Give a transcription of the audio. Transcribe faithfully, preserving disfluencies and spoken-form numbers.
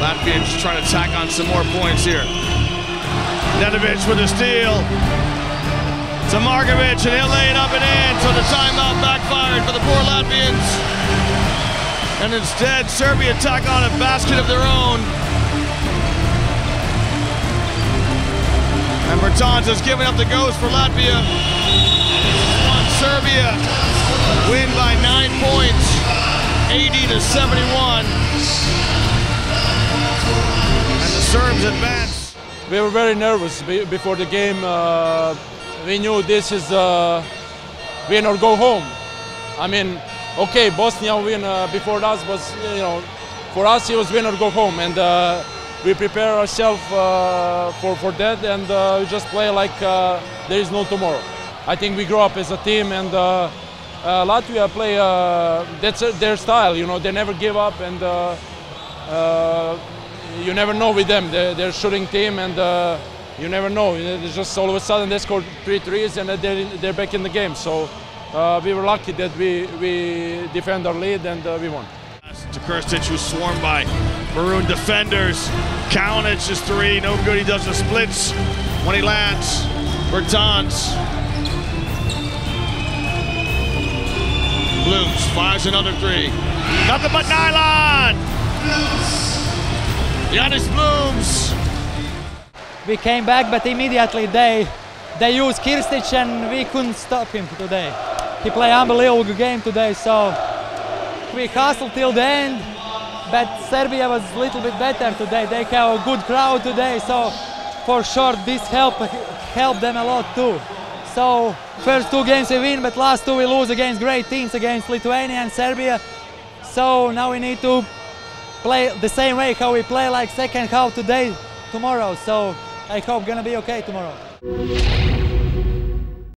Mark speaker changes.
Speaker 1: Latvia just trying to tack on some more points here. Nedovic with a steal. To Markovic, and he'll lay it up and in, so the timeout backfired for the poor Latvians. And instead, Serbia tack on a basket of their own. And Bertans has given up the ghost for Latvia. On Serbia, win by nine points, eighty to seventy-one. And the Serbs advance.
Speaker 2: We were very nervous before the game. Uh, we knew this is uh, win or go home. I mean, okay, Bosnia win uh, before us was, you know, for us it was win or go home, and uh, we prepare ourselves uh, for for that, and uh, we just play like uh, there is no tomorrow. I think we grow up as a team, and uh, uh, Latvia play. Uh, that's their style, you know. They never give up, and uh, uh, you never know with them. They're, they're a shooting team, and uh, you never know. It's just all of a sudden they scored three threes, and they're they're back in the game. So uh, we were lucky that we we defend our lead, and uh, we won.
Speaker 1: To Krstic, who's swarmed by maroon defenders. Kalinic's three, no good. He does the splits when he lands. Bertans. Blums fires another three. Nothing but nylon. Giannis Blums.
Speaker 3: We came back, but immediately they they used Krstic, and we couldn't stop him today. He played an unbelievable game today, so we hustled till the end, but Serbia was a little bit better today. They have a good crowd today, so for sure this helped helped them a lot too. So first two games we win, but last two we lose against great teams, against Lithuania and Serbia. So now we need to play the same way how we play like second half today, tomorrow. So I hope gonna be okay tomorrow.